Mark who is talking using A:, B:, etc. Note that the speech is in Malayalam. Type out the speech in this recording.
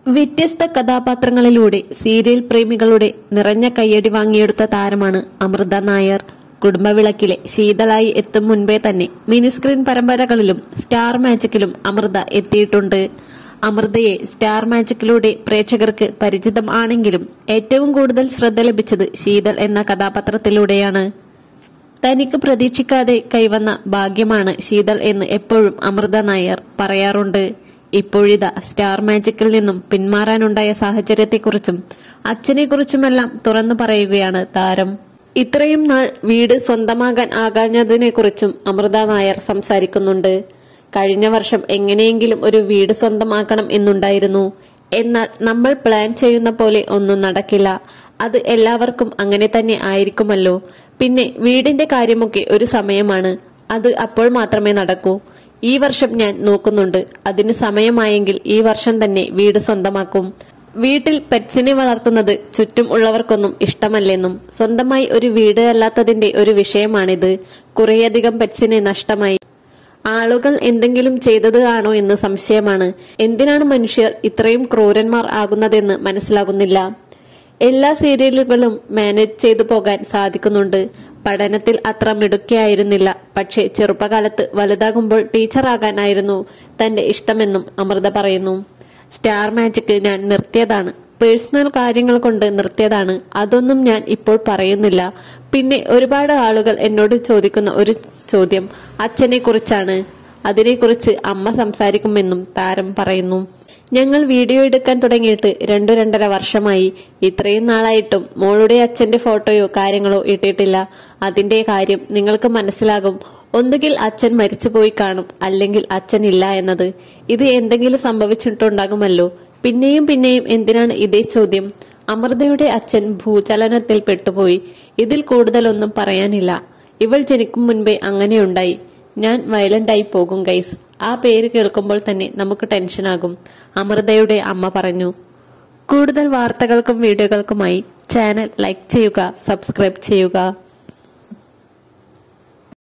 A: വ്യത്യസ്ത കഥാപാത്രങ്ങളിലൂടെ സീരിയൽ പ്രേമികളുടെ നിറഞ്ഞ കയ്യടി വാങ്ങിയെടുത്ത താരമാണ് അമൃത നായർ. കുടുംബവിളക്കിലെ ശീതളായി എത്തും മുൻപേ തന്നെ മിനിസ്ക്രീൻ പരമ്പരകളിലും സ്റ്റാർ മാജിക്കിലും അമൃത എത്തിയിട്ടുണ്ട്. അമൃതയെ സ്റ്റാർ മാജിക്കിലൂടെ പ്രേക്ഷകർക്ക് പരിചിതം ആണെങ്കിലും ഏറ്റവും കൂടുതൽ ശ്രദ്ധ ലഭിച്ചത് ശീതൾ എന്ന കഥാപാത്രത്തിലൂടെയാണ്. തനിക്ക് പ്രതീക്ഷിക്കാതെ കൈവന്ന ഭാഗ്യമാണ് ശീതൾ എന്ന് എപ്പോഴും അമൃത നായർ പറയാറുണ്ട്. ഇപ്പോഴിതാ സ്റ്റാർ മാജിക്കിൽ നിന്നും പിന്മാറാനുണ്ടായ സാഹചര്യത്തെക്കുറിച്ചും അച്ഛനെക്കുറിച്ചുമെല്ലാം തുറന്നു പറയുകയാണ് താരം. ഇത്രയും നാൾ വീട് സ്വന്തമാകാൻ ആകാഞ്ഞതിനെക്കുറിച്ചും അമൃത നായർ സംസാരിക്കുന്നുണ്ട്. കഴിഞ്ഞ വർഷം എങ്ങനെയെങ്കിലും ഒരു വീട് സ്വന്തമാക്കണം എന്നുണ്ടായിരുന്നു. എന്നാൽ നമ്മൾ പ്ലാൻ ചെയ്യുന്ന പോലെ ഒന്നും നടക്കില്ല. അത് എല്ലാവർക്കും അങ്ങനെ തന്നെ ആയിരിക്കുമല്ലോ. പിന്നെ വീടിന്റെ കാര്യമൊക്കെ ഒരു സമയമാണ്. അത് അപ്പോൾ മാത്രമേ നടക്കൂ. ഈ വർഷം ഞാൻ നോക്കുന്നുണ്ട്. അതിന് സമയമായെങ്കിൽ ഈ വർഷം തന്നെ വീട് സ്വന്തമാക്കും. വീട്ടിൽ പെറ്റ്സിനെ വളർത്തുന്നത് ചുറ്റും ഉള്ളവർക്കൊന്നും ഇഷ്ടമല്ലെന്നും സ്വന്തമായി ഒരു വീട് അല്ലാത്തതിന്റെ ഒരു വിഷയമാണിത്. കുറേയധികം പെറ്റ്സിനെ നഷ്ടമായി. ആളുകൾ എന്തെങ്കിലും ചെയ്തത് ആണോ എന്ന് സംശയമാണ്. എന്തിനാണ് മനുഷ്യർ ഇത്രയും ക്രൂരന്മാർ ആകുന്നതെന്ന് മനസ്സിലാകുന്നില്ല. എല്ലാ സീരിയലുകളും മാനേജ് ചെയ്തു പോകാൻ സാധിക്കുന്നുണ്ട്. പഠനത്തിൽ അത്ര മിടുക്കിയായിരുന്നില്ല. പക്ഷേ ചെറുപ്പകാലത്ത് വലുതാകുമ്പോൾ ടീച്ചറാകാനായിരുന്നു തന്റെ ഇഷ്ടമെന്നും അമൃത പറയുന്നു. സ്റ്റാർ മാജിക് ഞാൻ നിർത്തിയതാണ്. പേഴ്സണൽ കാര്യങ്ങൾ കൊണ്ട് നിർത്തിയതാണ്. അതൊന്നും ഞാൻ ഇപ്പോൾ പറയുന്നില്ല. പിന്നെ ഒരുപാട് ആളുകൾ എന്നോട് ചോദിക്കുന്ന ഒരു ചോദ്യം അച്ഛനെ കുറിച്ചാണ്. അതിനെക്കുറിച്ച് അമ്മ സംസാരിക്കുമെന്നും താരം പറയുന്നു. ഞങ്ങൾ വീഡിയോ എടുക്കാൻ തുടങ്ങിയിട്ട് 2-2.5 വർഷമായി. ഇത്രയും നാളായിട്ടും മോളുടെ അച്ഛന്റെ ഫോട്ടോയോ കാര്യങ്ങളോ ഇട്ടിട്ടില്ല. അതിന്റെ കാര്യം നിങ്ങൾക്ക് മനസ്സിലാകും. ഒന്നുകിൽ അച്ഛൻ മരിച്ചുപോയി കാണും, അല്ലെങ്കിൽ അച്ഛൻ ഇല്ല എന്നത്. ഇത് എന്തെങ്കിലും സംഭവിച്ചിട്ടുണ്ടാകുമല്ലോ. പിന്നെയും പിന്നെയും എന്തിനാണ് ഇതേ ചോദ്യം? അമൃതയുടെ അച്ഛൻ ഭൂചലനത്തിൽ പെട്ടുപോയി. ഇതിൽ കൂടുതലൊന്നും പറയാനില്ല. ഇവൾ ജനിക്കും മുൻപേ അങ്ങനെയുണ്ടായി. ഞാൻ വയലന്റായി പോകും ഗൈസ്. ആ പേര് കേൾക്കുമ്പോൾ തന്നെ നമുക്ക് ടെൻഷനാകും, അമൃതയുടെ അമ്മ പറഞ്ഞു. കൂടുതൽ വാർത്തകൾക്കും വീഡിയോകൾക്കുമായി ചാനൽ ലൈക്ക് ചെയ്യുക, സബ്സ്ക്രൈബ് ചെയ്യുക.